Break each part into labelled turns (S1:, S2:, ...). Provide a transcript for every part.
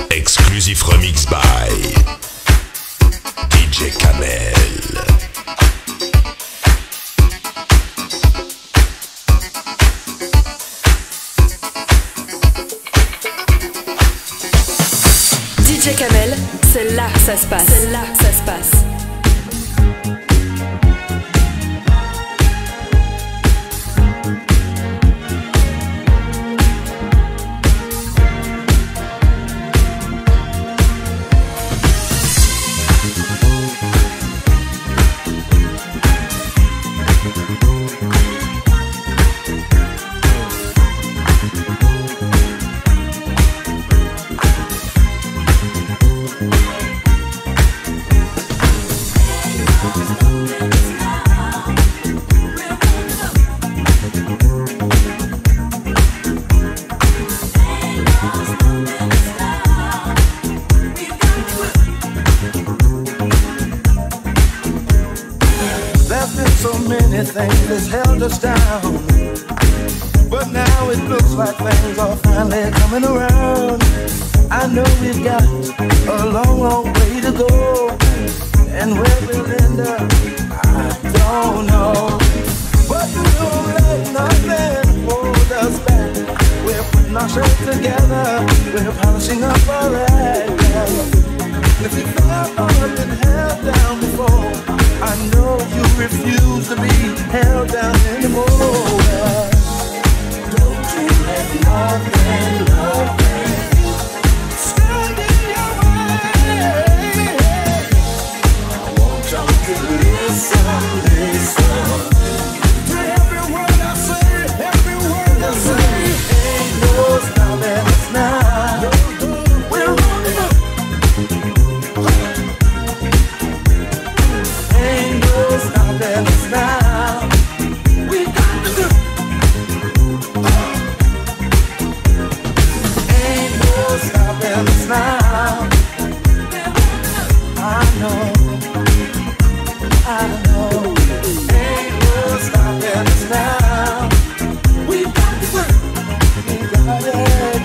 S1: Exclusive remix by DJ Kamel.
S2: DJ Kamel, c'est là que ça se passe. C'est là que ça se passe.
S3: Things that's held us down, but now it looks like things are finally coming around. I know we've got a long, long way to go, and where we'll end up, I don't know. But we don't let nothing hold us back. We're putting our show together, we're polishing up our act. If you've ever been held down before, I know you refuse to be held down anymore. Don't you let nothing stand in your way. I want y'all to listen to every word I say, every word I say. Ain't no stopping us now. We're running up. Ain't no stopping us now. We got to do. Ain't no stopping us now. I know. Ain't no stopping us now. We got to do. We got it.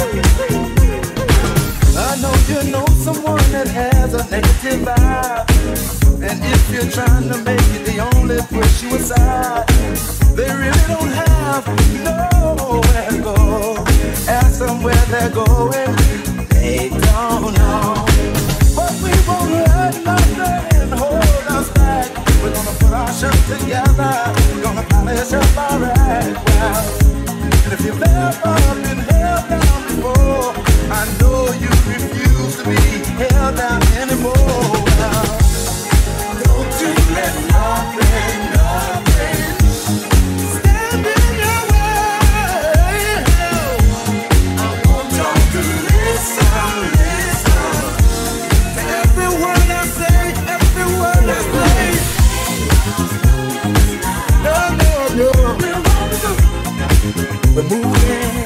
S3: I know you know someone that has a negative vibe. And if you're trying to make it, they only push you aside. They really don't have nowhere to go. Ask them where they're going, they don't know. But we won't let nothing hold us back. We're gonna put our show together. We're gonna polish up our act well. And if you've ever been held down before, I know you refuse to be held down anymore. Don't you let nothing stand in your way. I want y'all to listen to every word I say, every word I say. No. We're moving.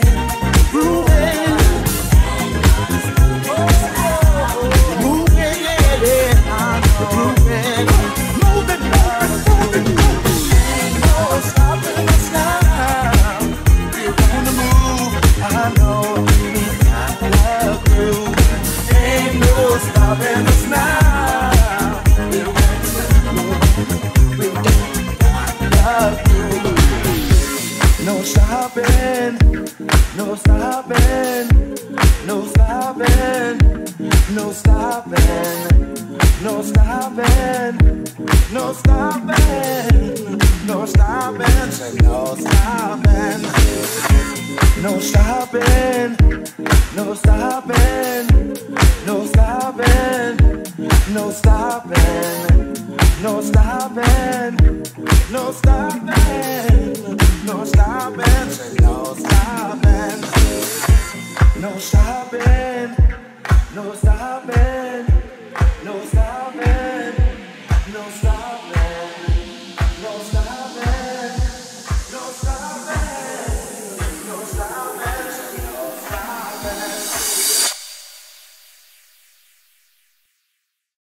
S3: No stopping.